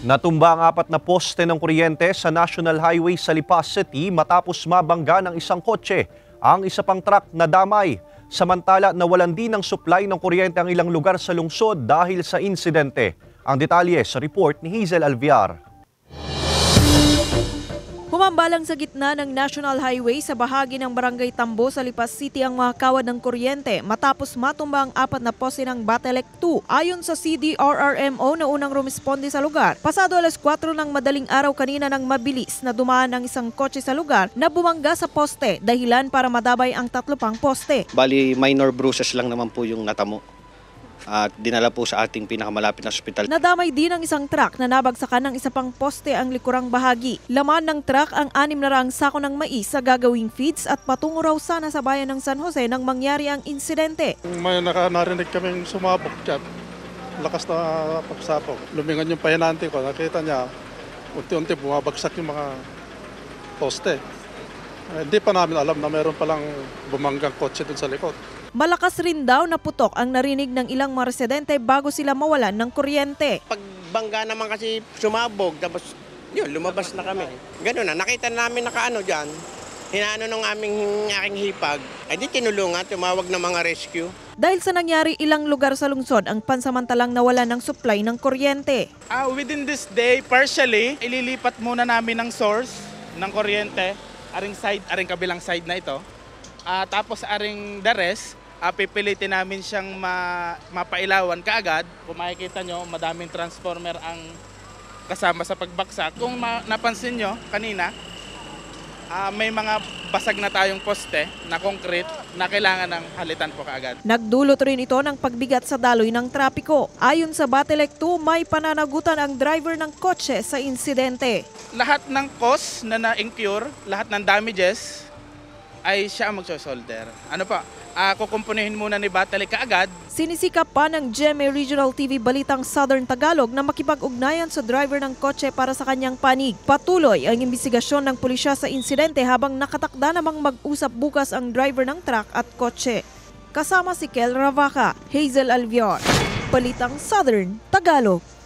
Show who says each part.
Speaker 1: Natumba ang 4 na poste ng kuryente sa National Highway sa Lipa City matapos mabangga ng isang kotse. Ang isa pang truck nadamay. Samantala, nawalan din ng supply ng kuryente ang ilang lugar sa lungsod dahil sa insidente. Ang detalye sa report ni Hazel Alviar.
Speaker 2: Humambalang sa gitna ng National Highway sa bahagi ng Barangay Tambo sa Lipa City ang mga kawad ng kuryente matapos matumba ang 4 na poste ng Batelec 2. Ayon sa CDRRMO na unang rumisponde sa lugar, pasado alas 4 ng madaling araw kanina nang mabilis na dumaan ang isang kotse sa lugar na bumangga sa poste, dahilan para madabay ang 3 pang poste.
Speaker 3: Bali, minor bruises lang naman po yung natamo. At dinala po sa ating pinakamalapit na ospital.
Speaker 2: Nadamay din ang isang truck na nabagsakan ng isa pang poste ang likurang bahagi. Laman ng truck ang 600 sako ng mais sa gagawing feeds at patungo raw sana sa bayan ng San Jose nang mangyari ang insidente.
Speaker 4: May narinig kaming sumabog dyan. Lakas na pagsapog. Lumingon yung pahinante ko. Nakita niya, unti-unti bumabagsak yung mga poste. Hindi pa namin alam na meron palang bumanggang kotse dun sa likod.
Speaker 2: Malakas rin daw na putok ang narinig ng ilang mga residente bago sila mawalan ng kuryente.
Speaker 5: Pagbangga naman kasi sumabog, tapos yun, lumabas na kami. Ganun na, nakita namin nakaano dyan, hinaano ng aking hipag, ay di tinulungan, tumawag ng mga rescue.
Speaker 2: Dahil sa nangyari, ilang lugar sa lungsod ang pansamantalang nawalan ng supply ng kuryente.
Speaker 6: Within this day, partially, ililipat muna namin ng source ng kuryente, aring kabilang side na ito. Tapos aring the rest, pipilitin namin siyang mapailawan kaagad. Kung makikita nyo, madaming transformer ang kasama sa pagbaksak. Kung napansin nyo kanina, may mga basag na tayong poste na concrete na kailangan ng halitan po kaagad.
Speaker 2: Nagdulot rin ito ng pagbigat sa daloy ng trapiko. Ayon sa Batelec 2, may pananagutan ang driver ng kotse sa insidente.
Speaker 6: Lahat ng cost na na-incur, lahat ng damages, ay siya ang magsosolder. Ano pa? Kukumpunin muna ni Batelec kaagad.
Speaker 2: Sinisikap pa ng GMA Regional TV Balitang Southern Tagalog na makipag-ugnayan sa driver ng kotse para sa kanyang panig. Patuloy ang imbestigasyon ng pulisya sa insidente habang nakatakda namang mag-usap bukas ang driver ng truck at kotse. Kasama si Kel Ravaca, Hazel Alviar, Balitang Southern Tagalog.